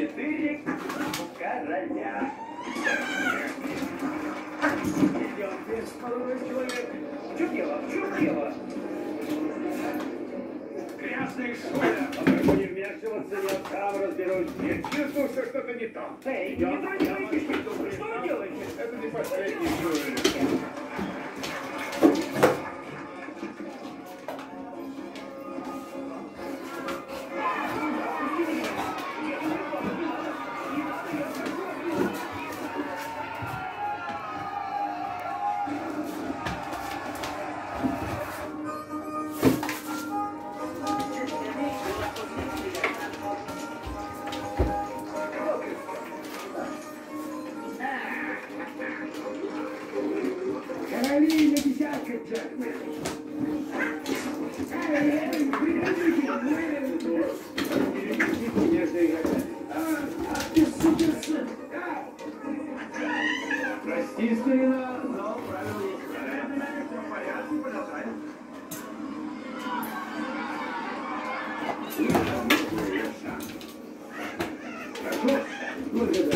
4 короля. Идем без молодой человек. В чем дело? В чем дело? Грязные шуля. Прошу не вмешиваться, я сам разберусь. Я чувствую, что что-то не то. Эй, не трогайте, что вы делаете? Это не последний шуля. Каролина, десятка, Джекмен. Прости, старина, но правила есть. Все в порядке, продолжаем. Хорошо, благодарю.